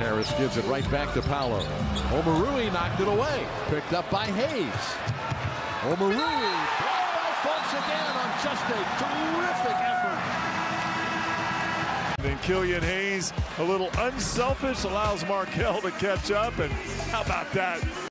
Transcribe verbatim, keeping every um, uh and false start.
Harris gives it right back to Paolo. Omarui knocked it away. Picked up by Hayes. Omarui blocked by Fultz again on just a terrific effort. Then Killian Hayes, a little unselfish, allows Markelle to catch up. And how about that?